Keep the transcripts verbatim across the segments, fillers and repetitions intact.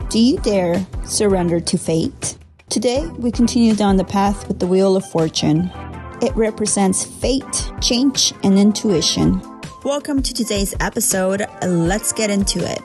Do you dare surrender to fate? Today, we continue down the path with the Wheel of Fortune. It represents fate, change, and intuition. Welcome to today's episode. Let's get into it.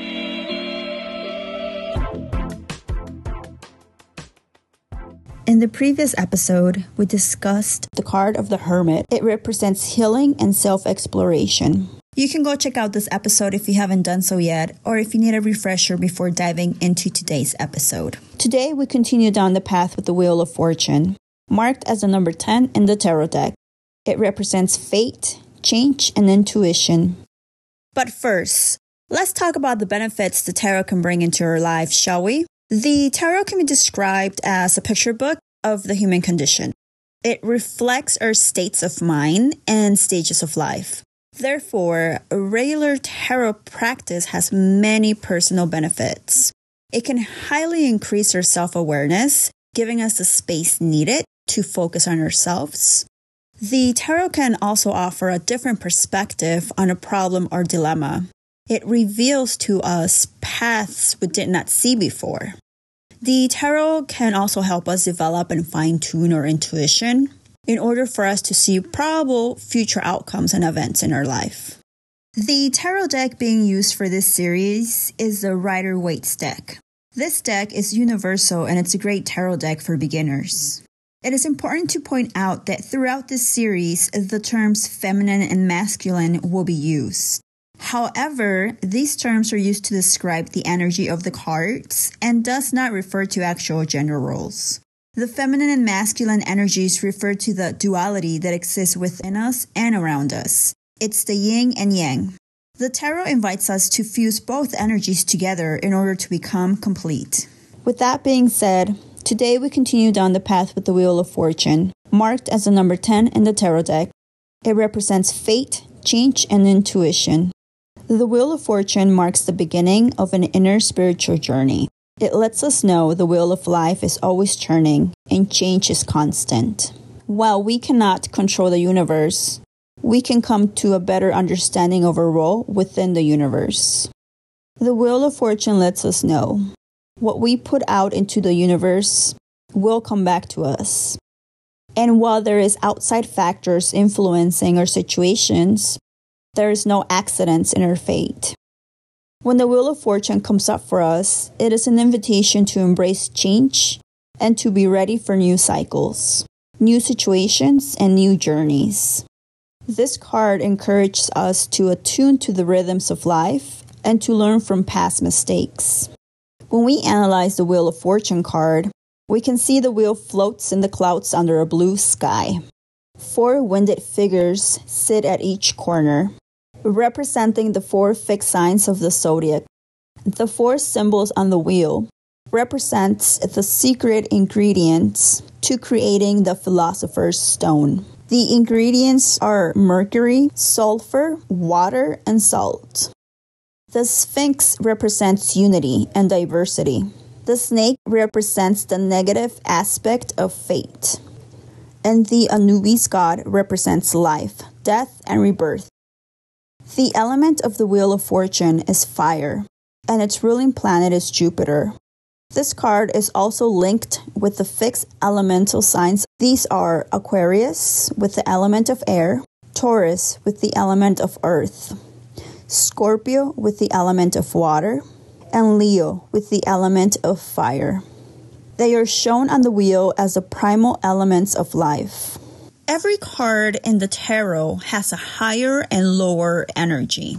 In the previous episode, we discussed the card of the Hermit. It represents healing and self-exploration. You can go check out this episode if you haven't done so yet, or if you need a refresher before diving into today's episode. Today, we continue down the path with the Wheel of Fortune, marked as the number ten in the tarot deck. It represents fate, change, and intuition. But first, let's talk about the benefits the tarot can bring into our lives, shall we? The tarot can be described as a picture book of the human condition. It reflects our states of mind and stages of life. Therefore, a regular tarot practice has many personal benefits. It can highly increase our self-awareness, giving us the space needed to focus on ourselves. The tarot can also offer a different perspective on a problem or dilemma. It reveals to us paths we did not see before. The tarot can also help us develop and fine-tune our intuition in order for us to see probable future outcomes and events in our life. The tarot deck being used for this series is the Rider-Waite deck. This deck is universal and it's a great tarot deck for beginners. It is important to point out that throughout this series, the terms feminine and masculine will be used. However, these terms are used to describe the energy of the cards and does not refer to actual gender roles. The feminine and masculine energies refer to the duality that exists within us and around us. It's the yin and yang. The tarot invites us to fuse both energies together in order to become complete. With that being said, today we continue down the path with the Wheel of Fortune, marked as the number ten in the tarot deck. It represents fate, change, and intuition. The Wheel of Fortune marks the beginning of an inner spiritual journey. It lets us know the wheel of life is always turning and change is constant. While we cannot control the universe, we can come to a better understanding of our role within the universe. The Wheel of Fortune lets us know what we put out into the universe will come back to us. And while there is outside factors influencing our situations, there is no accidents in our fate. When the Wheel of Fortune comes up for us, it is an invitation to embrace change and to be ready for new cycles, new situations, and new journeys. This card encourages us to attune to the rhythms of life and to learn from past mistakes. When we analyze the Wheel of Fortune card, we can see the wheel floats in the clouds under a blue sky. Four winged figures sit at each corner, representing the four fixed signs of the zodiac. The four symbols on the wheel represents the secret ingredients to creating the Philosopher's Stone. The ingredients are mercury, sulfur, water, and salt. The Sphinx represents unity and diversity. The snake represents the negative aspect of fate. And the Anubis god represents life, death, and rebirth. The element of the Wheel of Fortune is fire, and its ruling planet is Jupiter. This card is also linked with the fixed elemental signs. These are Aquarius with the element of air, Taurus with the element of earth, Scorpio with the element of water, and Leo with the element of fire. They are shown on the wheel as the primal elements of life. Every card in the tarot has a higher and lower energy.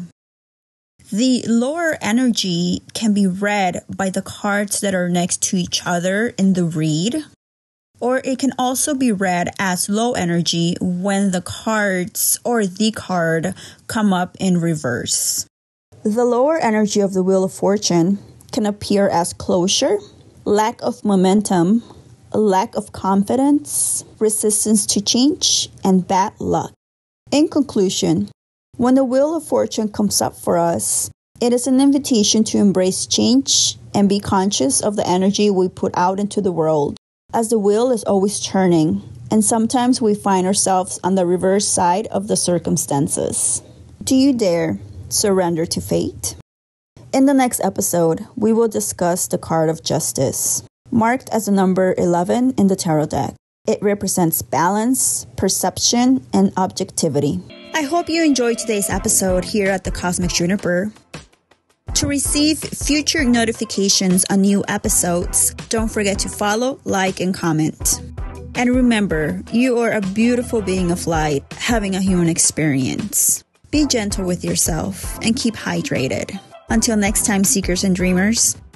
The lower energy can be read by the cards that are next to each other in the read, or it can also be read as low energy when the cards or the card come up in reverse. The lower energy of the Wheel of Fortune can appear as closure, lack of momentum, lack of confidence, resistance to change, and bad luck. In conclusion, when the Wheel of Fortune comes up for us, it is an invitation to embrace change and be conscious of the energy we put out into the world, as the wheel is always turning, and sometimes we find ourselves on the reverse side of the circumstances. Do you dare surrender to fate? In the next episode, we will discuss the card of Justice, marked as the number eleven in the tarot deck. It represents balance, perception, and objectivity. I hope you enjoyed today's episode here at the Cosmic Juniper. To receive future notifications on new episodes, don't forget to follow, like, and comment. And remember, you are a beautiful being of light having a human experience. Be gentle with yourself and keep hydrated. Until next time, seekers and dreamers.